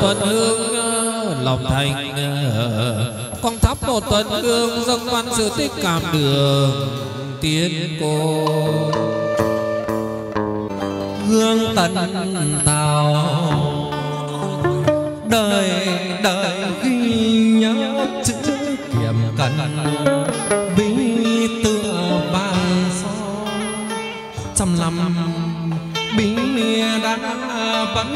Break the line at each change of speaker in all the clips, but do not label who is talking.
tuần hương lòng thành, con thắp một tuần hương dâng văn sự tích cảm đường tiến cô.
Hương tận tào đời đời ghi nhớ chữ kiểm cẩn, bí tựa vàng son trăm năm bí đã vẫn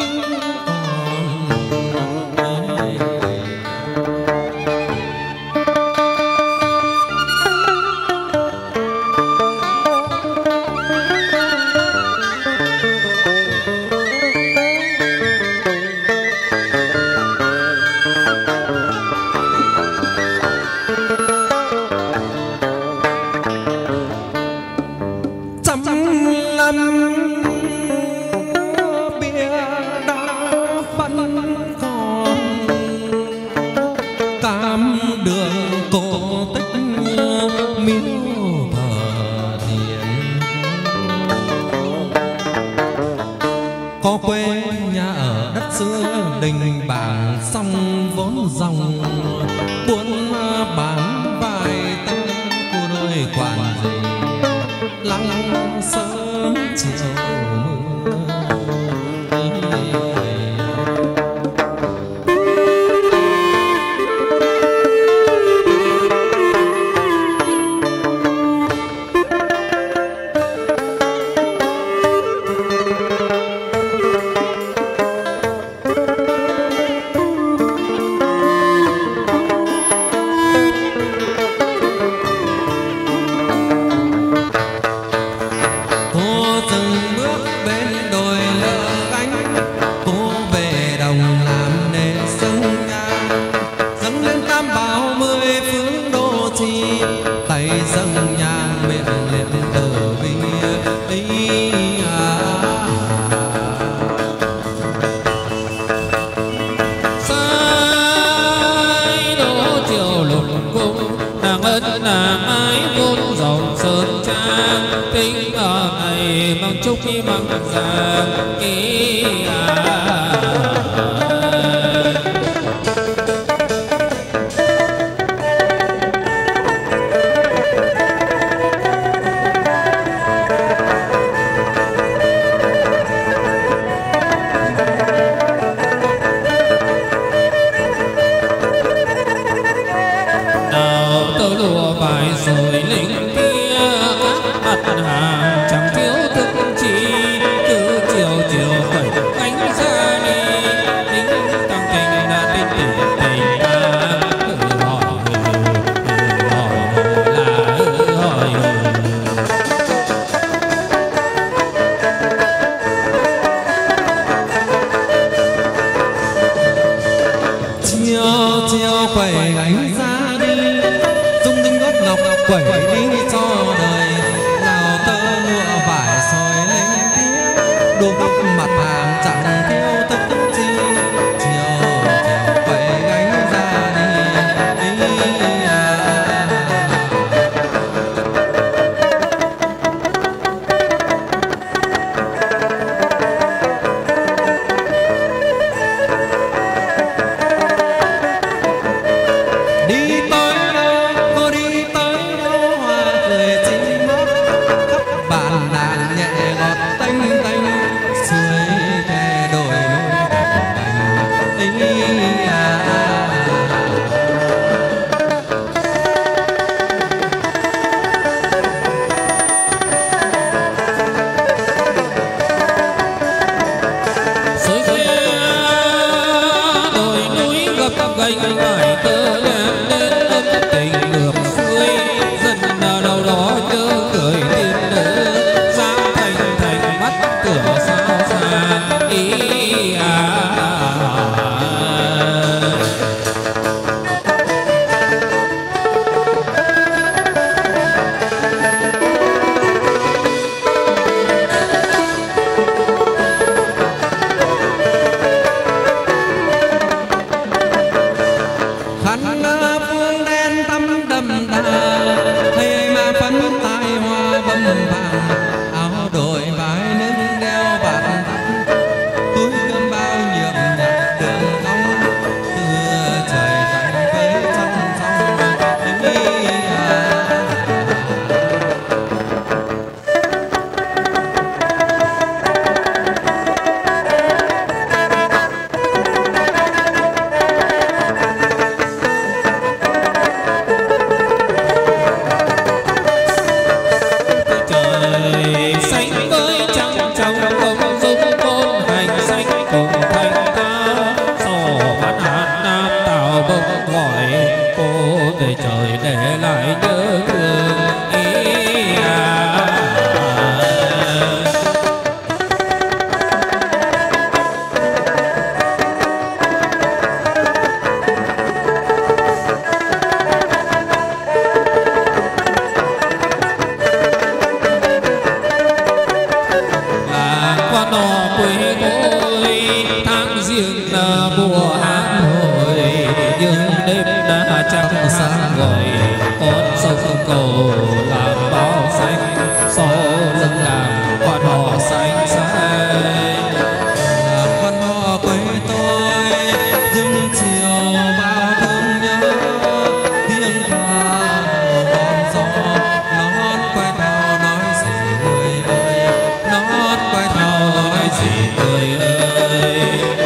đám hồi nhưng đêm đã trăng sáng ngời con sông cầu làm bao xanh sau lưng làm quan họ xanh xanh
làm quan họ quê tôi dưng chiều bao thương nhớ tiếng ca hòn gió nó quay theo nói gì người ơi nó quay theo nói gì người ơi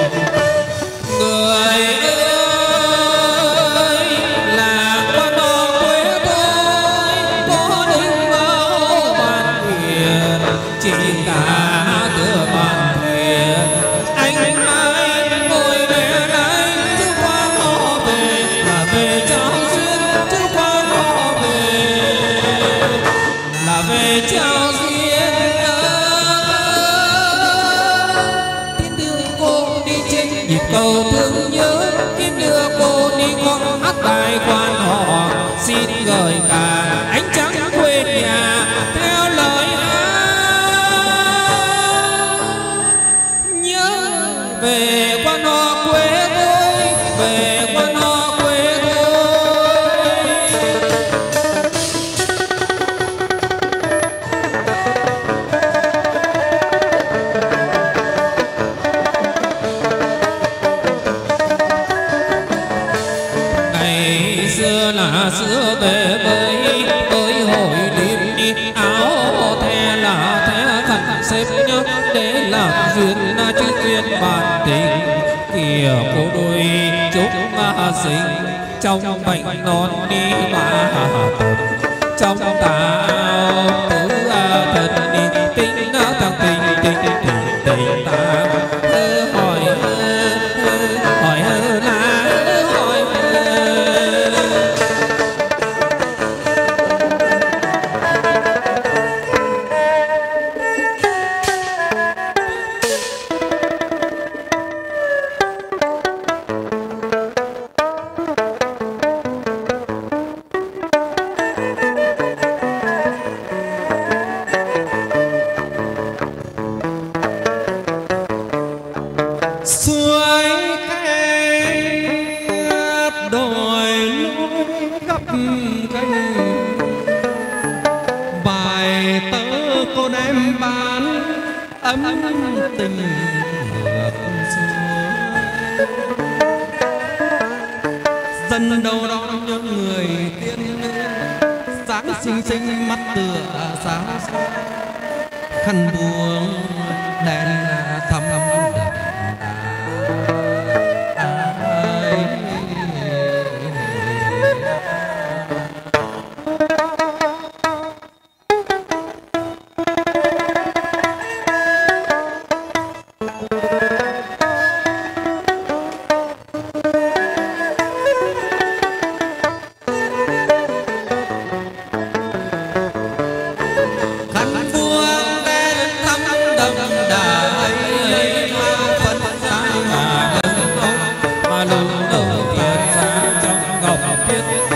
người ơi là quan họ quê tôi có đinh bao bàn thuyền chỉ cả đưa bàn thuyền anh hai ngồi về đây chứ quan họ về là về trao duyên chứ quan họ về là về trao duyên tin đưa cô đi trên nhịp cầu thương nhớ tin đưa cô đi con hát bài quan họ xin gửi cả ánh trắng quê nhà theo lời hát nhớ về quan họ quê tôi về quan họ quê tôi. Ngày xưa là xưa về bơi hội đêm đi áo the là the khăn xếp nhớ để làm duyên chứ duyên bản tình kìa cô đôi chúng sinh trong bệnh non đi mà trong tà tứ thần đi tính thằng tình tình tình tình ta hỏi hỏi là hỏi
suối cây đồi núi gấp canh bài tớ cô đem bán ấm tình ngược xuôi dân đâu đón nhớ người tiên sáng xinh xinh mắt tựa sáng khăn buông đèn thăm khăn buông đèn thăm đậm đà ấy mà phật
mà lùng đầu tiền ra trong ngọc thiết